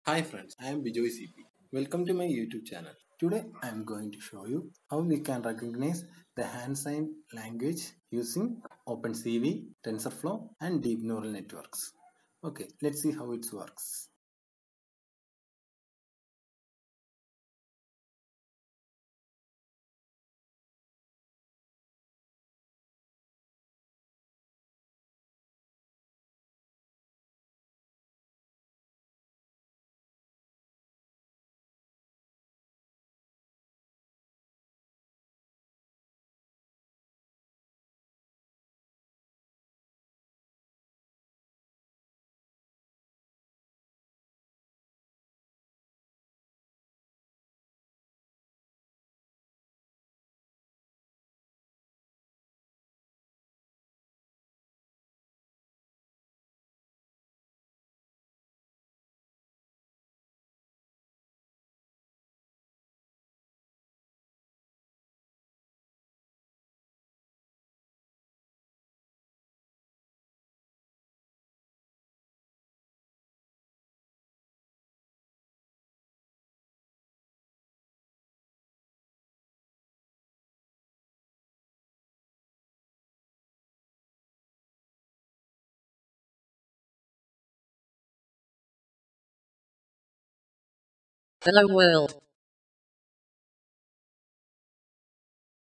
Hi friends, I am Bijoy CP. Welcome to my YouTube channel. Today I am going to show you how we can recognize the hand sign language using OpenCV, TensorFlow and deep neural networks. Okay, let's see how it works. Hello world.